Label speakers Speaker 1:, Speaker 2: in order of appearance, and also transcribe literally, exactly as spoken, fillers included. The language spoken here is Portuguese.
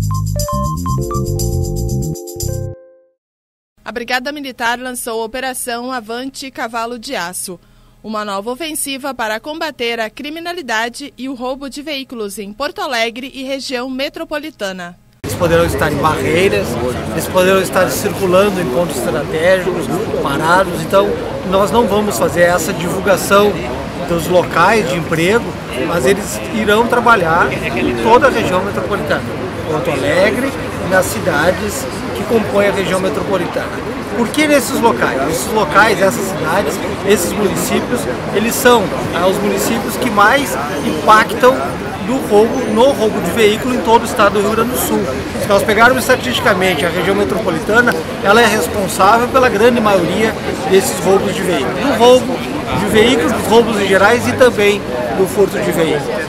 Speaker 1: A Brigada Militar lançou a Operação Avante Cavalo de Aço, uma nova ofensiva para combater a criminalidade e o roubo de veículos em Porto Alegre e região metropolitana.
Speaker 2: Eles poderão estar em barreiras, eles poderão estar circulando em pontos estratégicos, parados. Então, nós não vamos fazer essa divulgação dos locais de emprego, mas eles irão trabalhar em toda a região metropolitana, Porto Alegre e nas cidades que compõem a região metropolitana. Por que nesses locais? Esses locais, essas cidades, esses municípios, eles são ah, os municípios que mais impactam do roubo, no roubo de veículo em todo o estado do Rio Grande do Sul. Se nós pegarmos estatisticamente a região metropolitana, ela é responsável pela grande maioria desses roubos de veículos. Do roubo de veículos, dos roubos em gerais e também do furto de veículos.